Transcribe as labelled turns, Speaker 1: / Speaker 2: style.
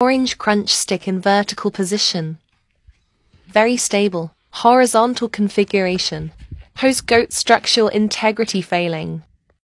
Speaker 1: Orange crunch stick in vertical position. Very stable. Horizontal configuration. Host goat structural integrity failing.